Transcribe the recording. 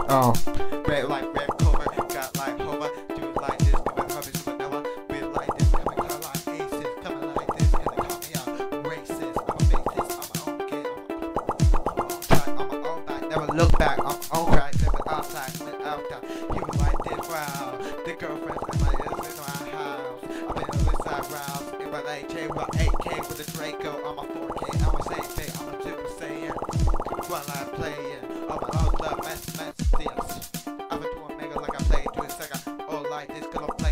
Oh. Red like red cover, got like hover, do it like this, coming from supernova, be like this, coming color like aces, coming like this, and they call me out racist. I'ma make this on my own kid, on my own night, never look back, on my own crack, never outside, coming out down. He was like this, wow, the girlfriend in my ears in my house. I've been on this side rounds, in my AJ, with 8K with the Draco, on my 4K, I'm a same thing, I'm a Super Saiyan, while I'm playing, on my own love, mass, yes. I've been doing mega like I play, doing Sega, all like this, cause I'm playing.